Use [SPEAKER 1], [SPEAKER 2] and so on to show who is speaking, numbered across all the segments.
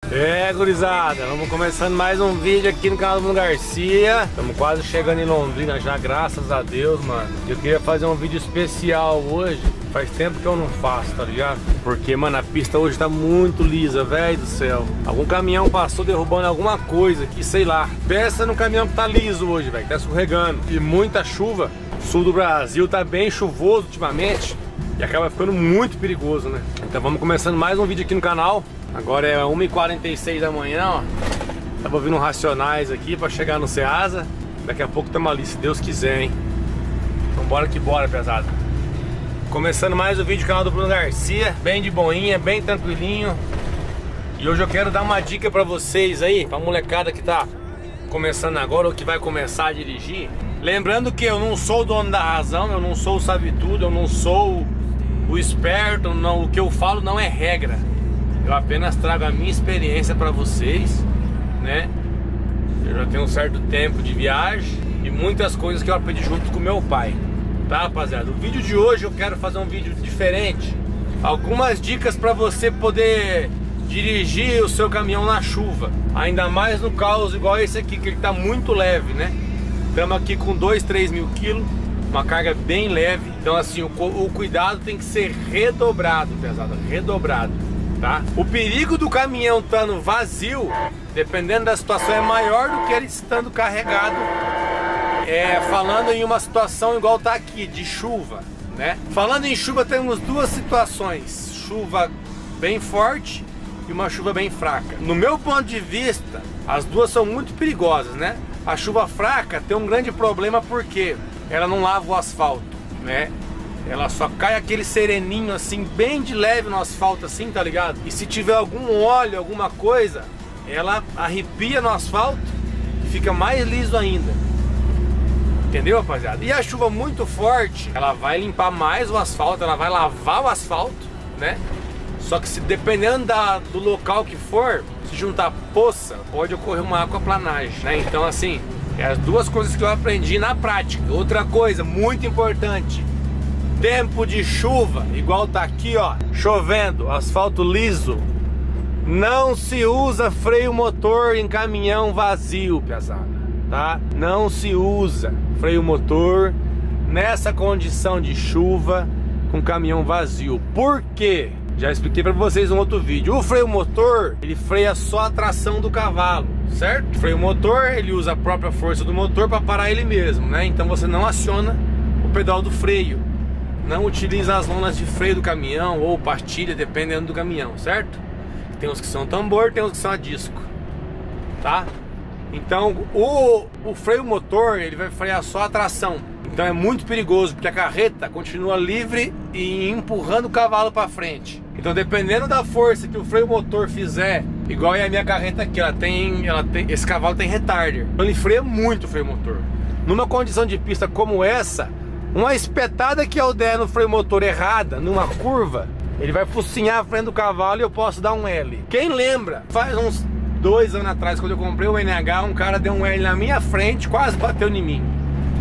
[SPEAKER 1] Gurizada, vamos começando mais um vídeo aqui no canal do Bruno Garcia. Estamos quase chegando em Londrina já, graças a Deus, mano. Eu queria fazer um vídeo especial hoje. Faz tempo que eu não faço, tá ligado? Porque, mano, a pista hoje tá muito lisa, velho do céu. Algum caminhão passou derrubando alguma coisa aqui, sei lá. Pensa no caminhão que tá liso hoje, velho, que tá escorregando. E muita chuva. O sul do Brasil tá bem chuvoso ultimamente e acaba ficando muito perigoso, né? Então vamos começando mais um vídeo aqui no canal. Agora é 1h46 da manhã, ó. Tava ouvindo um Racionais aqui pra chegar no Ceasa. Daqui a pouco estamos ali, se Deus quiser, hein? Então bora que bora, pesado. Começando mais o vídeo do canal do Bruno Garcia. Bem de boinha, bem tranquilinho. E hoje eu quero dar uma dica pra vocês aí, pra molecada que tá começando agora ou que vai começar a dirigir. Lembrando que eu não sou o dono da razão, eu não sou o sabe-tudo, eu não sou o esperto, não, o que eu falo não é regra. Eu apenas trago a minha experiência para vocês, né? Eu já tenho um certo tempo de viagem e muitas coisas que eu aprendi junto com meu pai, tá, rapaziada? O vídeo de hoje eu quero fazer um vídeo diferente. Algumas dicas para você poder dirigir o seu caminhão na chuva. Ainda mais no caos igual esse aqui, que ele tá muito leve, né? Estamos aqui com 2-3 mil quilos, uma carga bem leve. Então assim, o cuidado tem que ser redobrado, pesado, redobrado. Tá? O perigo do caminhão estando vazio, dependendo da situação, é maior do que ele estando carregado. Falando em uma situação igual tá aqui, de chuva, né? Falando em chuva, temos duas situações: chuva bem forte e uma chuva bem fraca. No meu ponto de vista, as duas são muito perigosas, né? A chuva fraca tem um grande problema porque ela não lava o asfalto, né? Ela só cai aquele sereninho assim, bem de leve no asfalto assim, tá ligado? E se tiver algum óleo, alguma coisa, ela arrepia no asfalto e fica mais liso ainda. Entendeu, rapaziada? E a chuva muito forte, ela vai limpar mais o asfalto, ela vai lavar o asfalto, né? Só que se dependendo do local que for, se juntar poça, pode ocorrer uma aquaplanagem, né? Então assim, é as duas coisas que eu aprendi na prática. Outra coisa muito importante: tempo de chuva, igual tá aqui, ó, chovendo, asfalto liso, não se usa freio motor em caminhão vazio, pesada, tá? Não se usa freio motor nessa condição de chuva com caminhão vazio. Por quê? Já expliquei pra vocês no outro vídeo. O freio motor, ele freia só a tração do cavalo, certo? O freio motor, ele usa a própria força do motor para parar ele mesmo, né? Então você não aciona o pedal do freio. Não utiliza as lonas de freio do caminhão ou pastilha, dependendo do caminhão, certo? Tem uns que são tambor, tem uns que são a disco, tá? Então o freio motor, ele vai frear só a tração. Então é muito perigoso, porque a carreta continua livre e empurrando o cavalo para frente. Então dependendo da força que o freio motor fizer, igual é a minha carreta aqui, esse cavalo tem retarder, então ele freia muito o freio motor. Numa condição de pista como essa, uma espetada que eu der no freio motor errada, numa curva, ele vai focinhar a frente do cavalo e eu posso dar um L. Quem lembra? Faz uns 2 anos atrás, quando eu comprei o NH, um cara deu um L na minha frente, quase bateu em mim.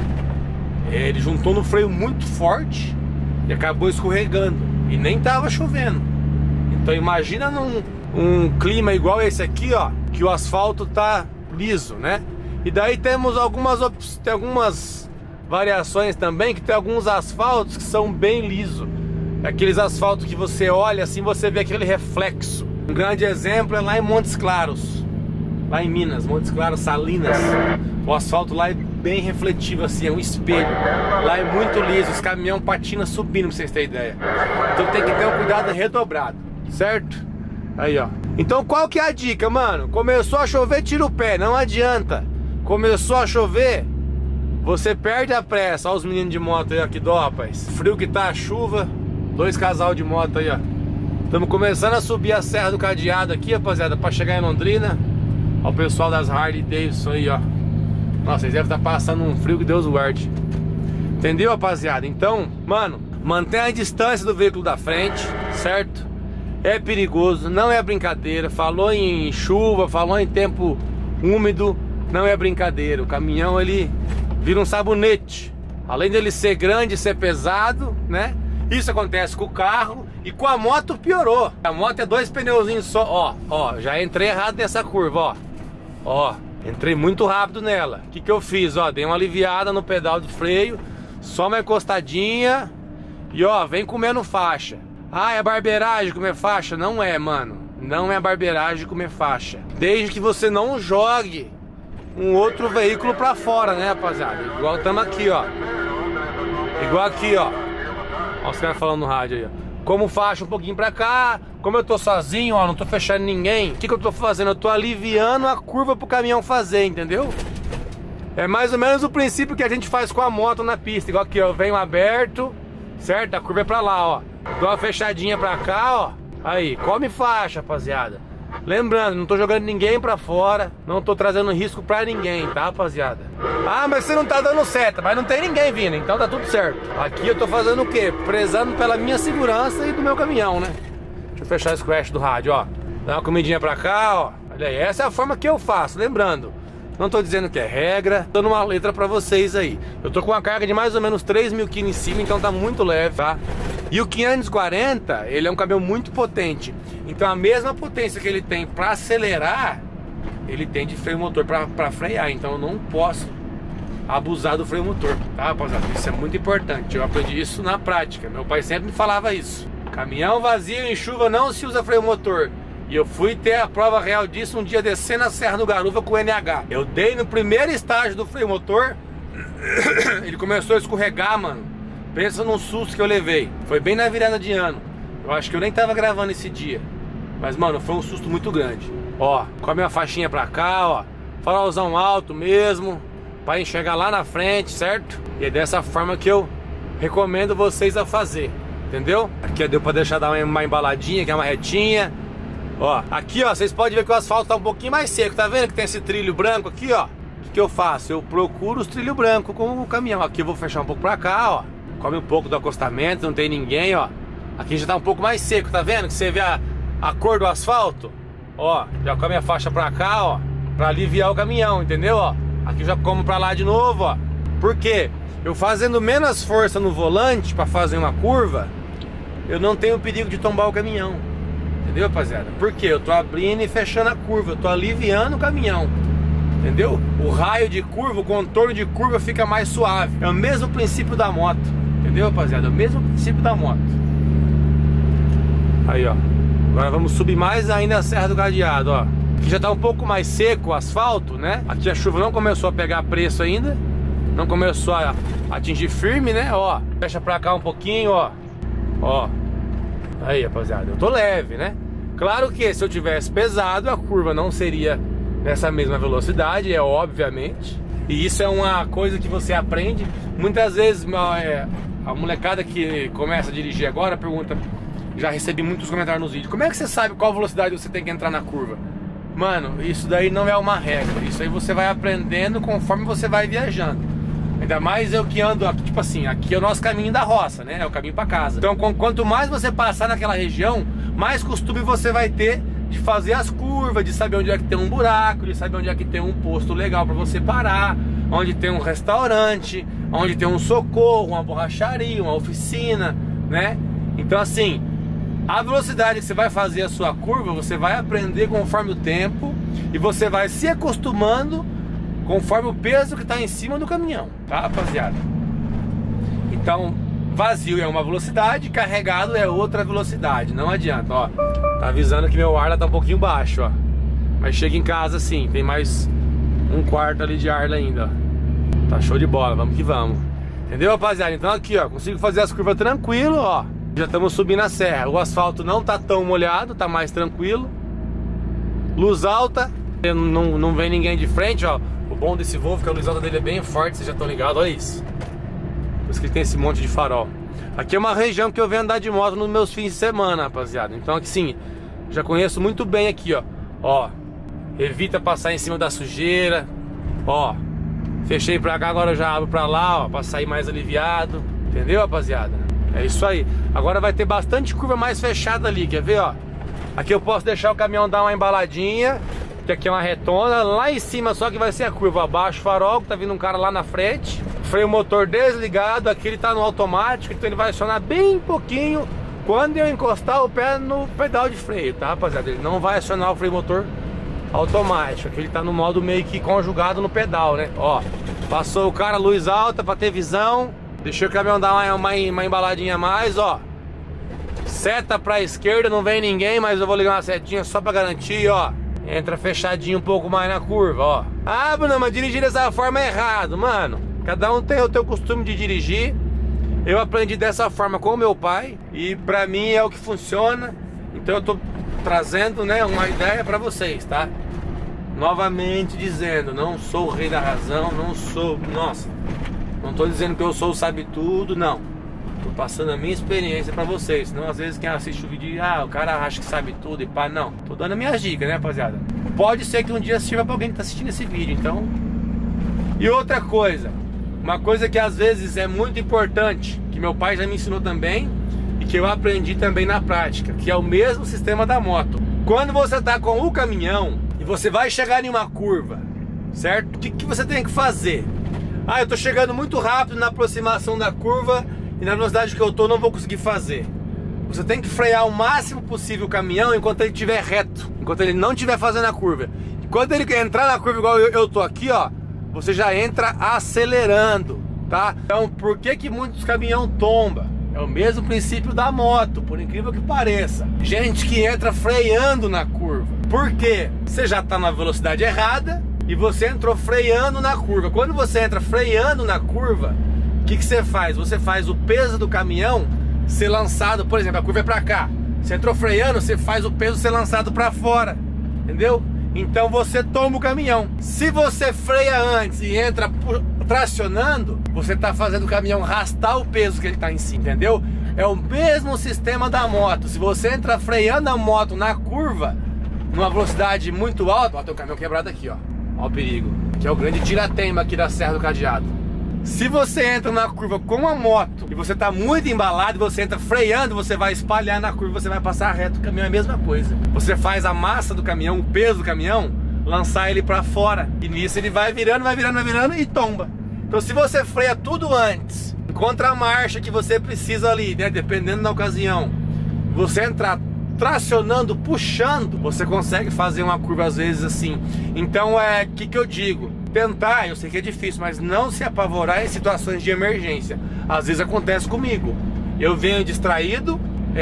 [SPEAKER 1] Ele juntou no freio muito forte e acabou escorregando. E nem tava chovendo. Então imagina num clima igual esse aqui, ó, que o asfalto tá liso, né? E daí temos algumas variações também, que tem alguns asfaltos que são bem lisos. Aqueles asfaltos que você olha assim, você vê aquele reflexo. Um grande exemplo é lá em Montes Claros, lá em Minas, Montes Claros, Salinas. O asfalto lá é bem refletivo assim, é um espelho. Lá é muito liso, os caminhões patinam subindo, pra vocês terem ideia. Então tem que ter um cuidado redobrado, certo? Aí, ó. Então qual que é a dica, mano? Começou a chover, tira o pé, não adianta. Começou a chover, você perde a pressa. Olha os meninos de moto aí, ó, que dó, rapaz. Frio que tá a chuva, 2 casal de moto aí, ó. Estamos começando a subir a Serra do Cadeado aqui, rapaziada, pra chegar em Londrina. Ó o pessoal das Harley Davidson aí, ó. Nossa, vocês devem estar passando um frio que Deus guarde. Entendeu, rapaziada? Então, mano, mantenha a distância do veículo da frente, certo? É perigoso, não é brincadeira. Falou em chuva, falou em tempo úmido, não é brincadeira. O caminhão, ele vira um sabonete. Além dele ser grande e ser pesado, né? Isso acontece com o carro E com a moto piorou. A moto é 2 pneuzinhos só, ó, já entrei errado nessa curva, ó, entrei muito rápido nela. O que que eu fiz, ó, dei uma aliviada no pedal de freio, só uma encostadinha e ó, vem comendo faixa. Ah, é barbeiragem comer faixa? Não é, mano, não é barbeiragem comer faixa. Desde que você não jogue um outro veículo pra fora, né, rapaziada? Igual estamos aqui, ó. Igual aqui, ó. Ó os caras falando no rádio aí, ó. Como faixa um pouquinho pra cá. Como eu tô sozinho, ó, não tô fechando ninguém. O que que eu tô fazendo? Eu tô aliviando a curva pro caminhão fazer, entendeu? É mais ou menos o princípio que a gente faz com a moto na pista. Igual aqui, ó, eu venho aberto, certo? A curva é pra lá, ó. Dou uma fechadinha pra cá, ó. Aí, come faixa, rapaziada. Lembrando, não tô jogando ninguém pra fora. Não tô trazendo risco pra ninguém, tá, rapaziada? Ah, mas você não tá dando seta. Mas não tem ninguém vindo, então tá tudo certo. Aqui eu tô fazendo o quê? Prezando pela minha segurança e do meu caminhão, né? Deixa eu fechar esse crash do rádio, ó. Dá uma comidinha pra cá, ó. Olha aí, essa é a forma que eu faço. Lembrando, não tô dizendo que é regra, tô dando uma letra pra vocês aí. Eu tô com uma carga de mais ou menos 3.000 kg em cima, então tá muito leve, tá? E o 540, ele é um caminhão muito potente. Então a mesma potência que ele tem pra acelerar, ele tem de freio motor pra frear. Então eu não posso abusar do freio motor, tá, rapaziada? Isso é muito importante, eu aprendi isso na prática. Meu pai sempre me falava isso. Caminhão vazio em chuva não se usa freio motor. E eu fui ter a prova real disso um dia descendo a Serra do Garuva com o NH. Eu dei no primeiro estágio do freio motor, ele começou a escorregar, mano. Pensa num susto que eu levei. Foi bem na virada de ano. Eu acho que eu nem tava gravando esse dia. Mas, mano, foi um susto muito grande. Ó, com a minha faixinha pra cá, ó. Farolzão alto mesmo, pra enxergar lá na frente, certo? E é dessa forma que eu recomendo vocês a fazer, entendeu? Aqui deu pra deixar dar uma embaladinha, que é uma retinha. Ó, aqui, ó, vocês podem ver que o asfalto tá um pouquinho mais seco. Tá vendo que tem esse trilho branco aqui, ó? O que eu faço? Eu procuro os trilhos brancos com o caminhão. Aqui eu vou fechar um pouco pra cá, ó. Come um pouco do acostamento, não tem ninguém, ó. Aqui já tá um pouco mais seco, tá vendo? Que você vê a cor do asfalto. Ó, já come a faixa pra cá, ó, pra aliviar o caminhão, entendeu? Ó, aqui já como pra lá de novo, ó. Por quê? Eu fazendo menos força no volante pra fazer uma curva, eu não tenho perigo de tombar o caminhão. Entendeu, rapaziada? Por quê? Eu tô abrindo e fechando a curva, eu tô aliviando o caminhão. Entendeu? O raio de curva, o contorno de curva fica mais suave. É o mesmo princípio da moto. Entendeu, rapaziada? É o mesmo princípio da moto. Aí, ó. Agora vamos subir mais ainda a Serra do Cadeado, ó. Aqui já tá um pouco mais seco o asfalto, né? Aqui a chuva não começou a pegar preço ainda. Não começou a atingir firme, né? Ó, fecha pra cá um pouquinho, ó. Ó. Aí, rapaziada, eu tô leve, né? Claro que se eu tivesse pesado, a curva não seria nessa mesma velocidade, é obviamente. E isso é uma coisa que você aprende. Muitas vezes a molecada que começa a dirigir agora pergunta... Já recebi muitos comentários nos vídeos. Como é que você sabe qual velocidade você tem que entrar na curva? Mano, isso daí não é uma regra. Isso aí você vai aprendendo conforme você vai viajando. Ainda mais eu que ando, tipo assim, aqui é o nosso caminho da roça, né? É o caminho pra casa. Então quanto mais você passar naquela região, mais costume você vai ter de fazer as curvas, de saber onde é que tem um buraco, de saber onde é que tem um posto legal pra você parar, onde tem um restaurante, onde tem um socorro, uma borracharia, uma oficina, né? Então assim... A velocidade que você vai fazer a sua curva, você vai aprender conforme o tempo e você vai se acostumando conforme o peso que está em cima do caminhão, tá, rapaziada? Então, vazio é uma velocidade, carregado é outra velocidade, não adianta, ó. Tá avisando que meu ar lá tá um pouquinho baixo, ó. Mas chega em casa sim, tem mais um quarto ali de ar ainda, ó. Tá show de bola, vamos que vamos. Entendeu, rapaziada? Então aqui, ó, consigo fazer as curvas tranquilo, ó. Já estamos subindo a serra. O asfalto não tá tão molhado, tá mais tranquilo. Luz alta, não vem ninguém de frente, ó. O bom desse Volvo é que a luz alta dele é bem forte, vocês já estão ligados, olha isso. Por isso que ele tem esse monte de farol. Aqui é uma região que eu venho andar de moto nos meus fins de semana, rapaziada. Então aqui sim, já conheço muito bem aqui, ó. Ó, evita passar em cima da sujeira. Ó, fechei pra cá, agora eu já abro pra lá, ó, pra sair mais aliviado. Entendeu, rapaziada? É isso aí. Agora vai ter bastante curva mais fechada ali, quer ver, ó? Aqui eu posso deixar o caminhão dar uma embaladinha, que aqui é uma retona. Lá em cima só que vai ser a curva. Abaixo o farol, que tá vindo um cara lá na frente. Freio motor desligado, aqui ele tá no automático, então ele vai acionar bem pouquinho quando eu encostar o pé no pedal de freio, tá, rapaziada? Ele não vai acionar o freio motor automático, aqui ele tá no modo meio que conjugado no pedal, né? Ó, passou o cara, luz alta pra ter visão. Deixa o caminhão dar uma embaladinha a mais, ó. Seta pra esquerda, não vem ninguém, mas eu vou ligar uma setinha só pra garantir, ó. Entra fechadinho um pouco mais na curva, ó. Ah, Bruno, mas dirigir dessa forma é errado. Mano, cada um tem o teu costume de dirigir. Eu aprendi dessa forma com o meu pai e pra mim é o que funciona. Então eu tô trazendo, né, uma ideia pra vocês, tá? Novamente dizendo, não sou o rei da razão, não sou... Nossa, não tô dizendo que eu sou o sabe-tudo, não. Tô passando a minha experiência pra vocês. Senão às vezes quem assiste o vídeo, o cara acha que sabe tudo e pá, não. Tô dando as minhas dicas, né, rapaziada? Pode ser que um dia sirva pra alguém que tá assistindo esse vídeo, então... E outra coisa, uma coisa que às vezes é muito importante, que meu pai já me ensinou também e que eu aprendi também na prática, que é o mesmo sistema da moto. Quando você tá com o caminhão e você vai chegar em uma curva, certo? O que você tem que fazer? Ah, eu tô chegando muito rápido na aproximação da curva e na velocidade que eu tô não vou conseguir fazer. Você tem que frear o máximo possível o caminhão enquanto ele estiver reto, enquanto ele não estiver fazendo a curva. E quando ele entrar na curva igual eu tô aqui, ó, você já entra acelerando, tá? Então, por que muitos caminhão tombam? É o mesmo princípio da moto, por incrível que pareça. Gente que entra freando na curva. Por quê? Você já tá na velocidade errada e você entrou freando na curva. Quando você entra freando na curva, o que você faz? Você faz o peso do caminhão ser lançado, por exemplo, a curva é pra cá. Você entrou freando, você faz o peso ser lançado pra fora, entendeu? Então você toma o caminhão. Se você freia antes e entra tracionando, você tá fazendo o caminhão arrastar o peso que ele tá em cima, entendeu? É o mesmo sistema da moto. Se você entra freando a moto na curva, numa velocidade muito alta, ó, tem o caminhão quebrado aqui, ó. Ó o perigo, que é o grande tirateima aqui da Serra do Cadeado. Se você entra na curva com a moto e você tá muito embalado, você entra freando, você vai espalhar na curva, você vai passar reto, o caminhão é a mesma coisa. Você faz a massa do caminhão, o peso do caminhão, lançar ele pra fora. E nisso ele vai virando e tomba. Então se você freia tudo antes, encontra a marcha que você precisa ali, né, dependendo da ocasião, você entrar tracionando, puxando, você consegue fazer uma curva às vezes assim. Então o que eu digo? Tentar, eu sei que é difícil, mas não se apavorar em situações de emergência. Às vezes acontece comigo. Eu venho distraído,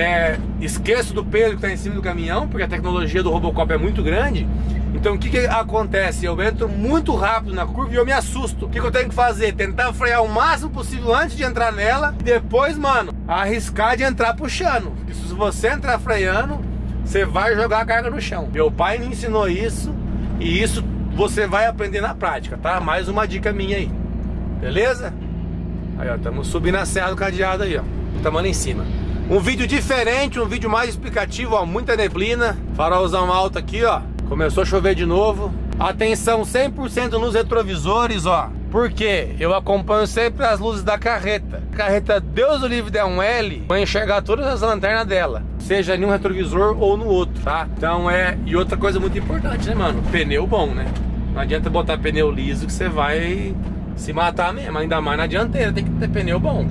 [SPEAKER 1] esqueço do peso que está em cima do caminhão, porque a tecnologia do Robocop é muito grande. Então o que acontece? Eu entro muito rápido na curva e eu me assusto. O que eu tenho que fazer? Tentar frear o máximo possível antes de entrar nela. Depois, mano, arriscar de entrar puxando. Porque se você entrar freando, você vai jogar a carga no chão. Meu pai me ensinou isso, e isso você vai aprender na prática, tá? Mais uma dica minha aí. Beleza? Aí, ó, estamos subindo a Serra do Cadeado aí, ó. Estamos lá em cima. Um vídeo diferente, um vídeo mais explicativo, ó. Muita neblina. Farolzão alto aqui, ó. Começou a chover de novo. Atenção 100% nos retrovisores, ó. Por quê? Eu acompanho sempre as luzes da carreta. A carreta, Deus o livre, der um L, vai enxergar todas as lanternas dela, seja em um retrovisor ou no outro, tá? Então e outra coisa muito importante, né, mano? Pneu bom, né? Não adianta botar pneu liso que você vai se matar mesmo. Ainda mais na dianteira, tem que ter pneu bom.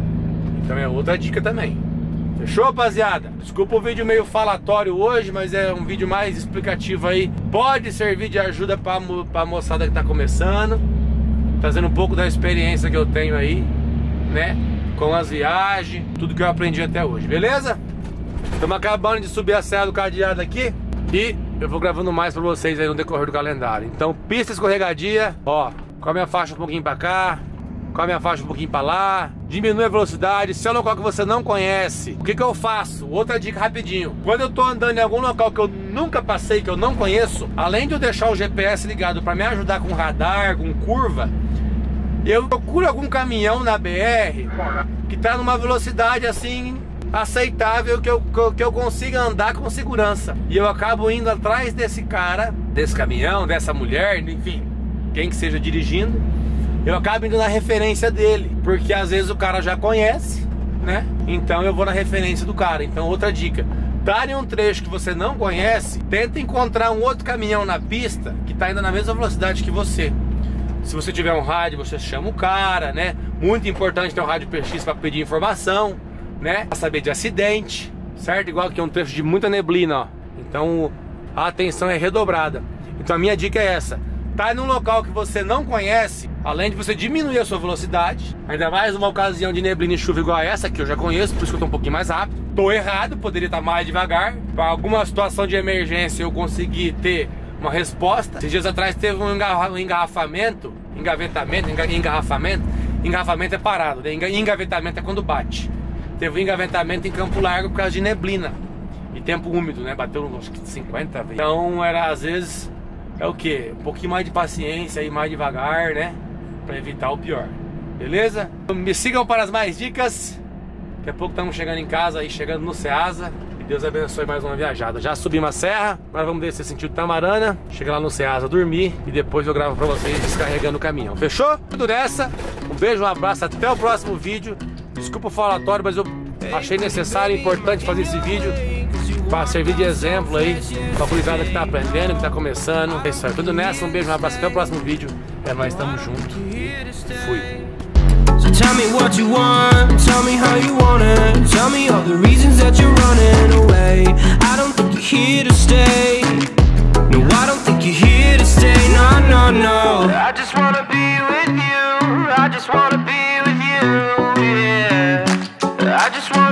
[SPEAKER 1] Então é outra dica também. Fechou, rapaziada? Desculpa o vídeo meio falatório hoje, mas é um vídeo mais explicativo aí. Pode servir de ajuda pra moçada que tá começando, trazendo um pouco da experiência que eu tenho aí, né? Com as viagens, tudo que eu aprendi até hoje, beleza? Estamos acabando de subir a Serra do Cadeado aqui e eu vou gravando mais pra vocês aí no decorrer do calendário. Então, pista escorregadia, ó, com a minha faixa um pouquinho pra cá, com a minha faixa um pouquinho pra lá, diminui a velocidade. Se é um local que você não conhece, o que eu faço? Outra dica rapidinho: quando eu tô andando em algum local que eu nunca passei, que eu não conheço, além de eu deixar o GPS ligado pra me ajudar com radar, com curva, eu procuro algum caminhão na BR que tá numa velocidade assim aceitável, que eu consiga andar com segurança. E eu acabo indo atrás desse cara, desse caminhão, dessa mulher, enfim, quem que seja dirigindo. Eu acabo indo na referência dele, porque às vezes o cara já conhece, né? Então eu vou na referência do cara. Então outra dica: tá em um trecho que você não conhece, tenta encontrar um outro caminhão na pista que tá indo na mesma velocidade que você. Se você tiver um rádio, você chama o cara, né? Muito importante ter um rádio PX para pedir informação, né? Pra saber de acidente, certo? Igual que é um trecho de muita neblina, ó. Então a atenção é redobrada. Então a minha dica é essa: tá num local que você não conhece, além de você diminuir a sua velocidade, ainda mais numa ocasião de neblina e chuva igual a essa, que eu já conheço, por isso que eu tô um pouquinho mais rápido. Tô errado, poderia estar mais devagar. Para alguma situação de emergência eu consegui ter uma resposta. Esses dias atrás teve um engarrafamento. Engarrafamento é parado, né? Engavetamento é quando bate. Teve um engavetamento em Campo Largo por causa de neblina e tempo úmido, né? Bateu acho que 50 vezes. Então era, às vezes, é o que? Um pouquinho mais de paciência e mais devagar, né? Pra evitar o pior. Beleza? Me sigam para as mais dicas. Daqui a pouco estamos chegando em casa aí, chegando no Ceasa. E Deus abençoe mais uma viajada. Já subimos a serra, nós vamos descer sentido Tamarana, chegar lá no Ceasa, dormir e depois eu gravo pra vocês descarregando o caminhão. Fechou? Tudo nessa. Um beijo, um abraço, até o próximo vídeo. Desculpa o falatório, mas eu achei necessário e importante fazer esse vídeo para servir de exemplo aí pra gurizada que tá aprendendo, que tá começando. É isso aí, tudo nessa. Um beijo, um abraço, até o próximo vídeo. É nóis, tamo junto. Fui.
[SPEAKER 2] So tell me what you want, tell me how you want it. Tell me all the reasons that you're running away. I don't think you're here to stay. No, I don't think you're here to stay. No, no, no. I just wanna be with you. I just wanna be with you. Yeah. I just wanna